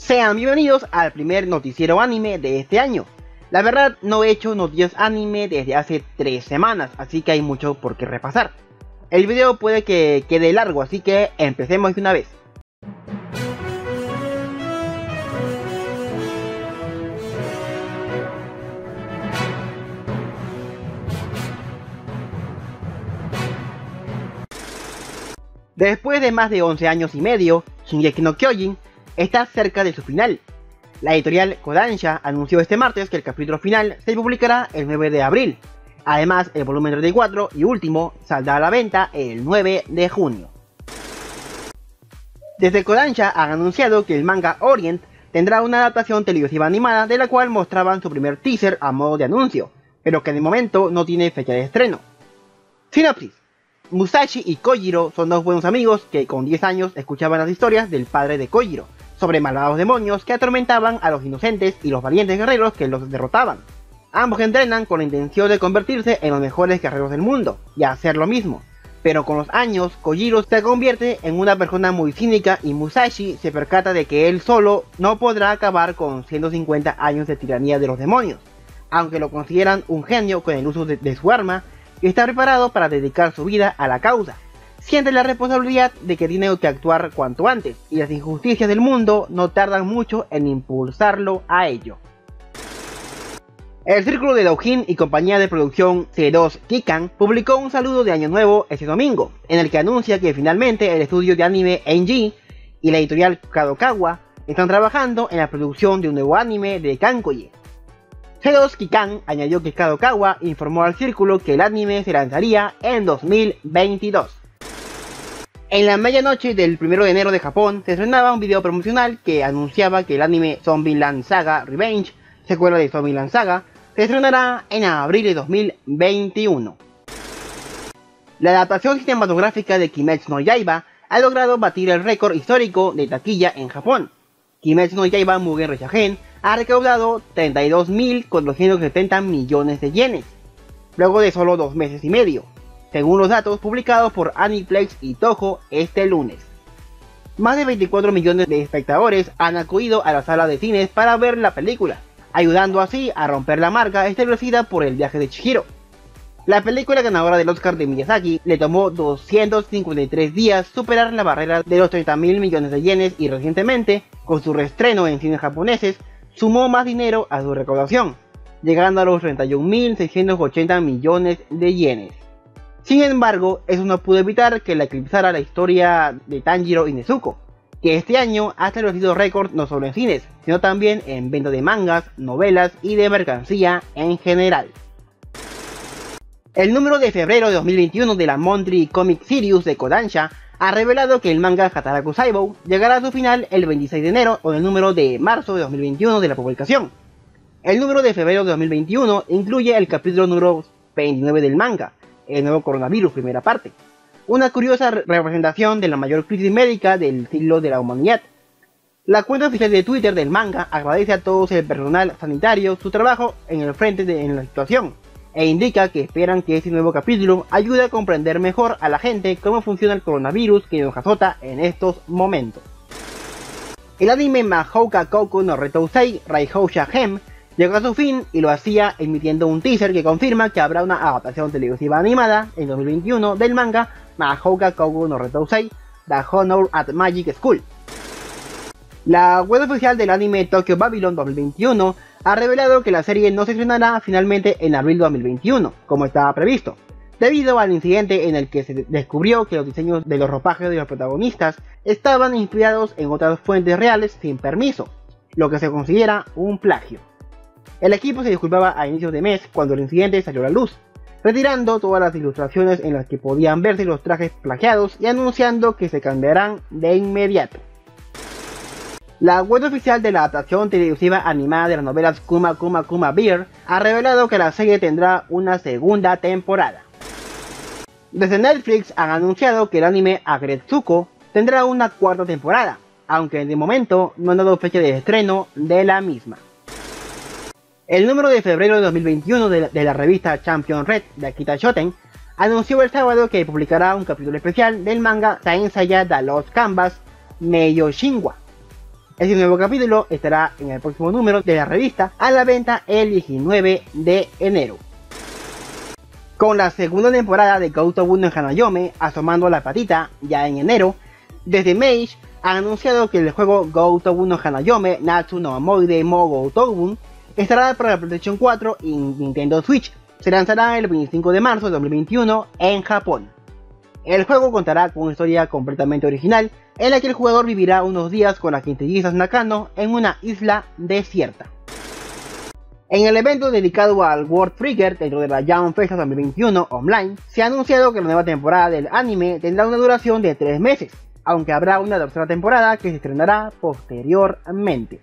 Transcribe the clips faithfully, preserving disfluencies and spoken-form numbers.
Sean bienvenidos al primer noticiero anime de este año. La verdad no he hecho noticias anime desde hace tres semanas, así que hay mucho por qué repasar. El video puede que quede largo, así que empecemos de una vez. Después de más de once años y medio, Shingeki no Kyojin está cerca de su final. La editorial Kodansha anunció este martes que el capítulo final se publicará el nueve de abril. Además, el volumen treinta y cuatro y último saldrá a la venta el nueve de junio. Desde Kodansha han anunciado que el manga Orient tendrá una adaptación televisiva animada de la cual mostraban su primer teaser a modo de anuncio, pero que de momento no tiene fecha de estreno. Sinopsis: Musashi y Kojiro son dos buenos amigos que con diez años escuchaban las historias del padre de Kojiro sobre malvados demonios que atormentaban a los inocentes y los valientes guerreros que los derrotaban. Ambos entrenan con la intención de convertirse en los mejores guerreros del mundo y hacer lo mismo, pero con los años Kojiro se convierte en una persona muy cínica y Musashi se percata de que él solo no podrá acabar con ciento cincuenta años de tiranía de los demonios, aunque lo consideran un genio con el uso de, de su arma y está preparado para dedicar su vida a la causa. Siente la responsabilidad de que tiene que actuar cuanto antes, y las injusticias del mundo no tardan mucho en impulsarlo a ello. El círculo de Doujin y compañía de producción C dos Kikan publicó un saludo de Año Nuevo este domingo, en el que anuncia que finalmente el estudio de anime N G y la editorial Kadokawa están trabajando en la producción de un nuevo anime de Kankoye. C dos Kikan añadió que Kadokawa informó al círculo que el anime se lanzaría en dos mil veintidós. En la medianoche del primero de enero de Japón se estrenaba un video promocional que anunciaba que el anime Zombieland Saga Revenge, secuela de Zombieland Saga, se estrenará en abril de dos mil veintiuno. La adaptación cinematográfica de Kimetsu no Yaiba ha logrado batir el récord histórico de taquilla en Japón. Kimetsu no Yaiba Mugen Ressagen ha recaudado treinta y dos mil cuatrocientos setenta millones de yenes, luego de solo dos meses y medio, según los datos publicados por Aniplex y Toho este lunes. Más de veinticuatro millones de espectadores han acudido a la sala de cines para ver la película, ayudando así a romper la marca establecida por El viaje de Chihiro. La película ganadora del Oscar de Miyazaki le tomó doscientos cincuenta y tres días superar la barrera de los treinta mil millones de yenes y recientemente, con su reestreno en cines japoneses, sumó más dinero a su recaudación, llegando a los treinta y un mil seiscientos ochenta millones de yenes. Sin embargo, eso no pudo evitar que la eclipsara la historia de Tanjiro y Nezuko, que este año ha establecido récords no solo en cines, sino también en venta de mangas, novelas y de mercancía en general. El número de febrero de dos mil veintiuno de la Monthly Comic Series de Kodansha ha revelado que el manga Hataraku Saibou llegará a su final el veintiséis de enero con el número de marzo de dos mil veintiuno de la publicación. El número de febrero de dos mil veintiuno incluye el capítulo número veintinueve del manga, el nuevo coronavirus, primera parte, una curiosa representación de la mayor crisis médica del siglo de la humanidad. La cuenta oficial de Twitter del manga agradece a todo el personal sanitario su trabajo en el frente de en la situación, e indica que esperan que este nuevo capítulo ayude a comprender mejor a la gente cómo funciona el coronavirus que nos azota en estos momentos. El anime Mahouka Koku no Retousei Raihousha Hem llegó a su fin y lo hacía emitiendo un teaser que confirma que habrá una adaptación televisiva animada en dos mil veintiuno del manga Mahouka Koku no Retousei The Honor at Magic School. La web oficial del anime Tokyo Babylon dos mil veintiuno ha revelado que la serie no se estrenará finalmente en abril de dos mil veintiuno, como estaba previsto, debido al incidente en el que se descubrió que los diseños de los ropajes de los protagonistas estaban inspirados en otras fuentes reales sin permiso, lo que se considera un plagio. El equipo se disculpaba a inicios de mes cuando el incidente salió a la luz, retirando todas las ilustraciones en las que podían verse los trajes plagiados y anunciando que se cambiarán de inmediato. La web oficial de la adaptación televisiva animada de las novelas Kuma Kuma Kuma Bear ha revelado que la serie tendrá una segunda temporada. Desde Netflix han anunciado que el anime Aggretsuko tendrá una cuarta temporada, aunque de momento no han dado fecha de estreno de la misma. El número de febrero de dos mil veintiuno de la, de la revista Champion Red de Akita Shoten anunció el sábado que publicará un capítulo especial del manga Saint Seiya The Lost Canvas Meiyoshinwa. Este nuevo capítulo estará en el próximo número de la revista, a la venta el diecinueve de enero. Con la segunda temporada de Go-Tobu no Hanayome asomando la patita ya en enero, desde Mage ha anunciado que el juego Go-Tobu no Hanayome Natsu no Amoide mo Go-Tobu estará para la PlayStation cuatro y Nintendo Switch. Se lanzará el veinticinco de marzo de dos mil veintiuno en Japón. El juego contará con una historia completamente original en la que el jugador vivirá unos días con las quintillizas Nakano en una isla desierta. En el evento dedicado al World Trigger dentro de la Jam Festa dos mil veintiuno Online, se ha anunciado que la nueva temporada del anime tendrá una duración de tres meses, aunque habrá una tercera temporada que se estrenará posteriormente.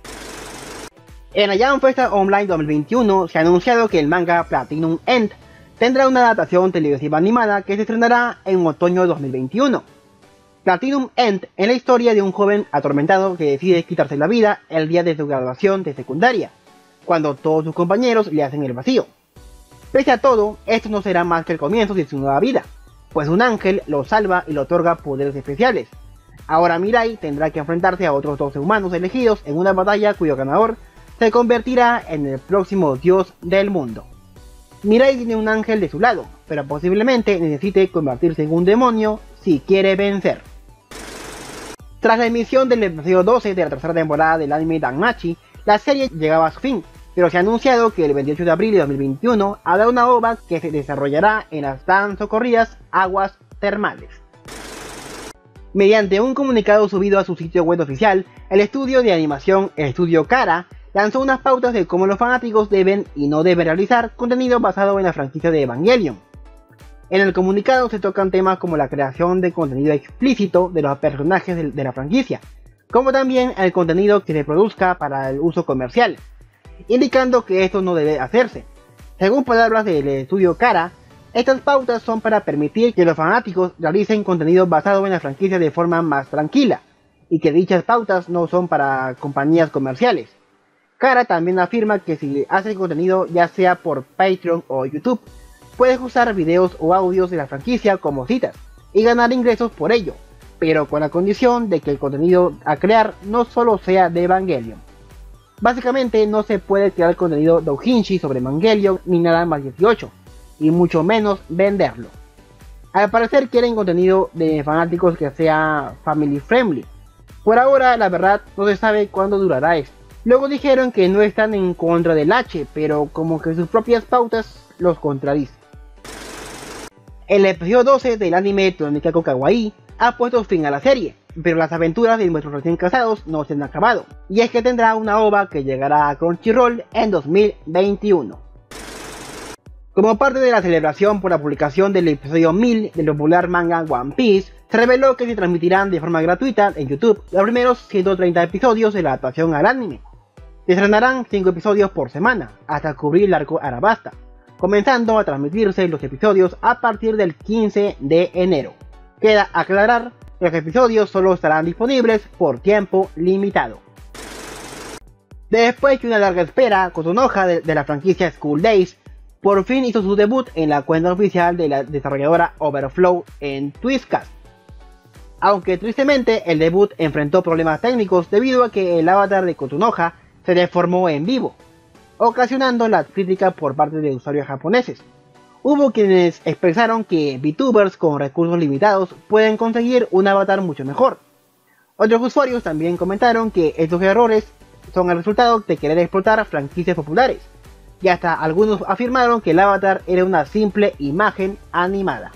En la Jam Festa Online dos mil veintiuno se ha anunciado que el manga Platinum End tendrá una adaptación televisiva animada que se estrenará en otoño de dos mil veintiuno. Platinum End es la historia de un joven atormentado que decide quitarse la vida el día de su graduación de secundaria, cuando todos sus compañeros le hacen el vacío. Pese a todo, esto no será más que el comienzo de su nueva vida, pues un ángel lo salva y le otorga poderes especiales. Ahora Mirai tendrá que enfrentarse a otros doce humanos elegidos en una batalla cuyo ganador se convertirá en el próximo dios del mundo. Mirai tiene un ángel de su lado, pero posiblemente necesite convertirse en un demonio si quiere vencer. Tras la emisión del episodio doce de la tercera temporada del anime Danmachi, la serie llegaba a su fin, pero se ha anunciado que el veintiocho de abril de dos mil veintiuno habrá una O V A que se desarrollará en las tan socorridas aguas termales. Mediante un comunicado subido a su sitio web oficial, el estudio de animación Estudio Kara lanzó unas pautas de cómo los fanáticos deben y no deben realizar contenido basado en la franquicia de Evangelion. En el comunicado se tocan temas como la creación de contenido explícito de los personajes de, de la franquicia, como también el contenido que se produzca para el uso comercial, indicando que esto no debe hacerse. Según palabras del estudio Kara, estas pautas son para permitir que los fanáticos realicen contenido basado en la franquicia de forma más tranquila, y que dichas pautas no son para compañías comerciales. Kara también afirma que si haces contenido ya sea por Patreon o YouTube, puedes usar videos o audios de la franquicia como citas y ganar ingresos por ello, pero con la condición de que el contenido a crear no solo sea de Evangelion. Básicamente no se puede crear contenido doujinshi sobre Evangelion ni nada más dieciocho, y mucho menos venderlo. Al parecer quieren contenido de fanáticos que sea family friendly. Por ahora la verdad no se sabe cuándo durará esto. Luego dijeron que no están en contra del H, pero como que sus propias pautas los contradicen. El episodio doce del anime Tonikako Kawaii ha puesto fin a la serie, pero las aventuras de nuestros recién casados no se han acabado, y es que tendrá una O V A que llegará a Crunchyroll en dos mil veintiuno. Como parte de la celebración por la publicación del episodio mil del popular manga One Piece, se reveló que se transmitirán de forma gratuita en YouTube los primeros ciento treinta episodios de la adaptación al anime. Se estrenarán cinco episodios por semana, hasta cubrir el arco Arabasta, comenzando a transmitirse los episodios a partir del quince de enero. Queda aclarar que los episodios solo estarán disponibles por tiempo limitado. Después de una larga espera, Kotonoha de, de la franquicia School Days por fin hizo su debut en la cuenta oficial de la desarrolladora Overflow en Twistcast. Aunque tristemente el debut enfrentó problemas técnicos debido a que el avatar de Kotonoha se deformó en vivo, ocasionando la crítica por parte de usuarios japoneses. Hubo quienes expresaron que VTubers con recursos limitados pueden conseguir un avatar mucho mejor. Otros usuarios también comentaron que estos errores son el resultado de querer explotar franquicias populares, y hasta algunos afirmaron que el avatar era una simple imagen animada.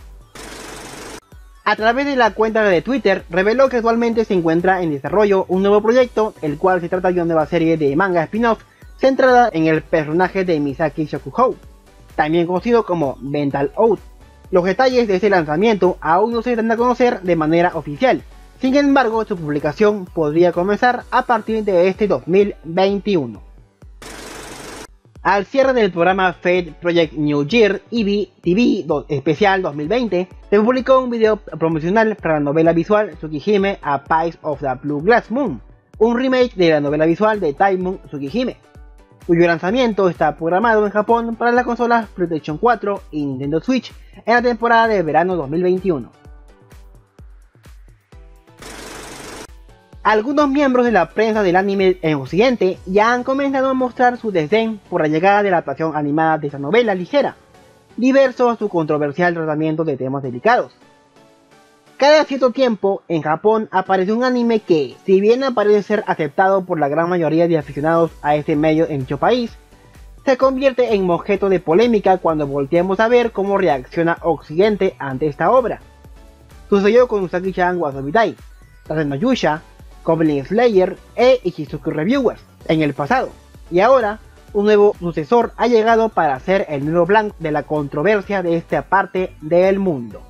A través de la cuenta de Twitter reveló que actualmente se encuentra en desarrollo un nuevo proyecto, el cual se trata de una nueva serie de manga spin-off centrada en el personaje de Misaki Shokuhou, también conocido como Mental Out. Los detalles de este lanzamiento aún no se dan a conocer de manera oficial, sin embargo su publicación podría comenzar a partir de este dos mil veintiuno. Al cierre del programa Fate Project New Year Eevee T V especial dos mil veinte, se publicó un video promocional para la novela visual Tsukihime A Piece of the Blue Glass Moon, un remake de la novela visual de Taimon Tsukihime, cuyo lanzamiento está programado en Japón para las consolas PlayStation cuatro y Nintendo Switch en la temporada de verano dos mil veintiuno. Algunos miembros de la prensa del anime en Occidente ya han comenzado a mostrar su desdén por la llegada de la adaptación animada de esta novela ligera, diverso a su controversial tratamiento de temas delicados. Cada cierto tiempo, en Japón aparece un anime que, si bien parece ser aceptado por la gran mayoría de aficionados a este medio en dicho país, se convierte en objeto de polémica cuando volteamos a ver cómo reacciona Occidente ante esta obra. Sucedió con Usagi-chan Wasobitai, Tate no Yusha, Goblin Slayer e Ichizuku Reviewers en el pasado, y ahora un nuevo sucesor ha llegado para ser el nuevo blanco de la controversia de esta parte del mundo.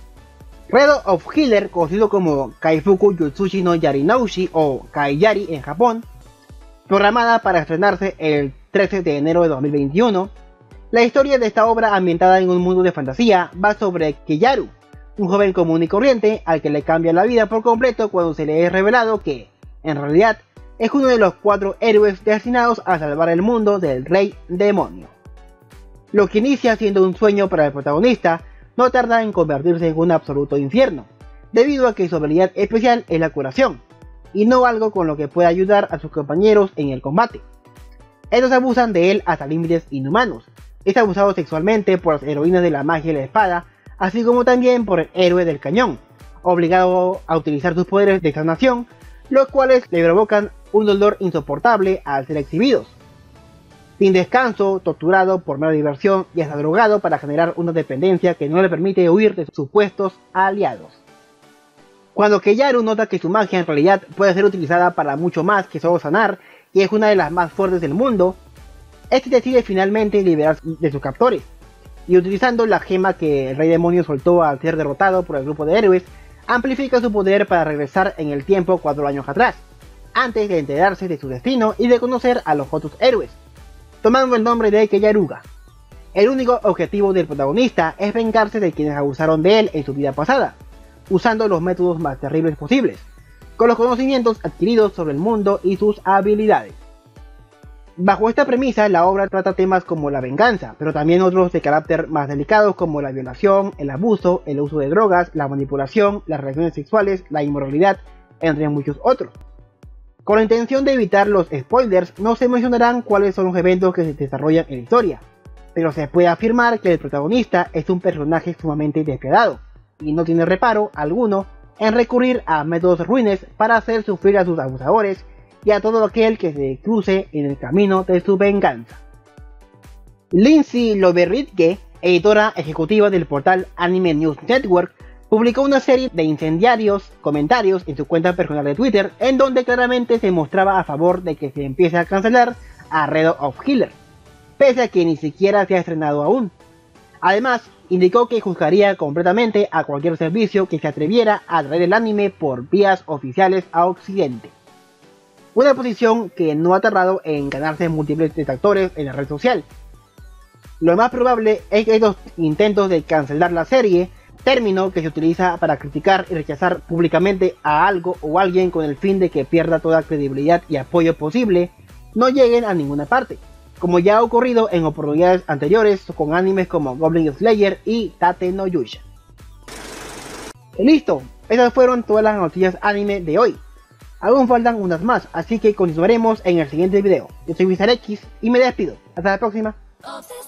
Redo of Healer, conocido como Kaifuku Yutsushi no Yarinoushi o Kaiyari en Japón, programada para estrenarse el trece de enero de dos mil veintiuno, la historia de esta obra ambientada en un mundo de fantasía va sobre Kiyaru, un joven común y corriente al que le cambia la vida por completo cuando se le es revelado que, en realidad, es uno de los cuatro héroes destinados a salvar el mundo del Rey Demonio. Lo que inicia siendo un sueño para el protagonista, no tarda en convertirse en un absoluto infierno, debido a que su habilidad especial es la curación, y no algo con lo que pueda ayudar a sus compañeros en el combate. Estos abusan de él hasta límites inhumanos, es abusado sexualmente por las heroínas de la magia y la espada, así como también por el héroe del cañón, obligado a utilizar sus poderes de sanación, los cuales le provocan un dolor insoportable al ser exhibidos. Sin descanso, torturado por mera diversión y hasta drogado para generar una dependencia que no le permite huir de sus supuestos aliados. Cuando Kiyaru nota que su magia en realidad puede ser utilizada para mucho más que solo sanar, y es una de las más fuertes del mundo, este decide finalmente liberarse de sus captores, y utilizando la gema que el Rey Demonio soltó al ser derrotado por el grupo de héroes, amplifica su poder para regresar en el tiempo cuatro años atrás, antes de enterarse de su destino y de conocer a los otros héroes, tomando el nombre de Kiyaruga. El único objetivo del protagonista es vengarse de quienes abusaron de él en su vida pasada, usando los métodos más terribles posibles, con los conocimientos adquiridos sobre el mundo y sus habilidades. Bajo esta premisa, la obra trata temas como la venganza, pero también otros de carácter más delicados como la violación, el abuso, el uso de drogas, la manipulación, las relaciones sexuales, la inmoralidad, entre muchos otros. Con la intención de evitar los spoilers, no se mencionarán cuáles son los eventos que se desarrollan en la historia, pero se puede afirmar que el protagonista es un personaje sumamente despiadado, y no tiene reparo alguno en recurrir a métodos ruines para hacer sufrir a sus abusadores y a todo aquel que se cruce en el camino de su venganza. Lindsay Loveridge, editora ejecutiva del portal Anime News Network, publicó una serie de incendiarios comentarios en su cuenta personal de Twitter, en donde claramente se mostraba a favor de que se empiece a cancelar a Redo of Healer, pese a que ni siquiera se ha estrenado aún. Además, indicó que juzgaría completamente a cualquier servicio que se atreviera a traer el anime por vías oficiales a Occidente. Una posición que no ha tardado en ganarse múltiples detractores en la red social. Lo más probable es que estos intentos de cancelar la serie, término que se utiliza para criticar y rechazar públicamente a algo o alguien con el fin de que pierda toda credibilidad y apoyo posible, no lleguen a ninguna parte, como ya ha ocurrido en oportunidades anteriores con animes como Goblin Slayer y Tate no Yusha. Y listo, esas fueron todas las noticias anime de hoy. Aún faltan unas más, así que continuaremos en el siguiente video. Yo soy Wizard X y me despido. Hasta la próxima.